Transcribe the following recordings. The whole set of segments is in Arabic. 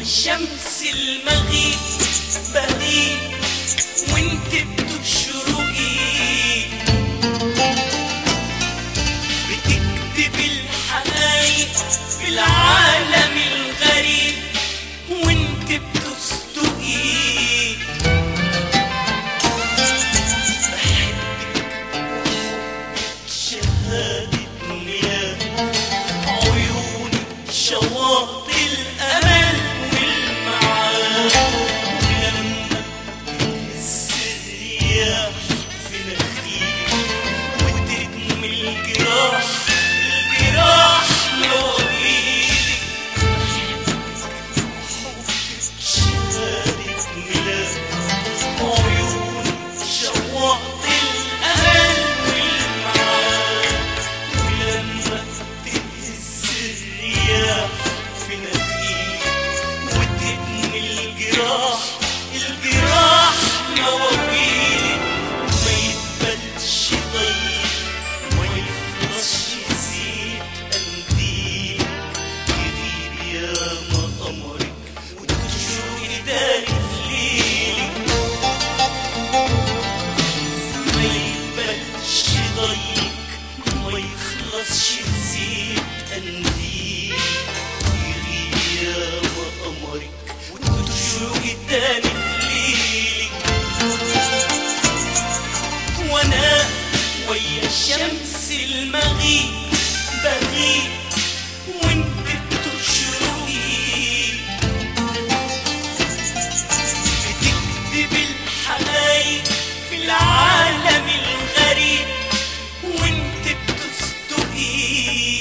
شمس المغيب بغيب وانت بتشرقي، بتكتب الحقايق في العالم الغريب وانت بتصدقي. بحبك شهادة ميلاد عيونك شواطئ الأمل والمعاد، ولما تهز الرياح في نخيل وترمي الجراح مواويلك. بحبك شهادة ميلاد عيونك شواطئ الأمل والمعاد، ولما تهز الرياح في نخيل وتبني الجراح مواويلك. ما يتبلش ضيق ما يخلصش زيت قنديل، يغيب ياما قمرك وتشوقي تاني في ليلك. ما يتبلش ضيق ما يخلصش زيت قنديل، يغيب ياما قمرك وتشوقي تاني في ليلك. وانا ويا شمس المغيب بغيب وانت بتشرقي، بتكتب الحقايق في العالم الغريب وانت بتصدقي.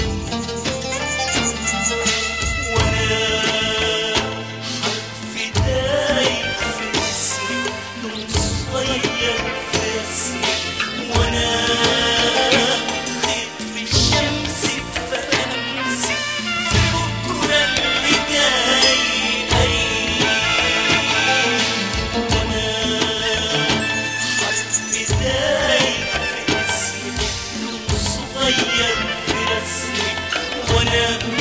وانا حرف دايب في اسمك لون صغير في اسمك، وانا خيط في الشمس بفرنسك في بكره اللي جاي قريب. وانا حرف دايب في اسمك لون صغير في رسمك، وانا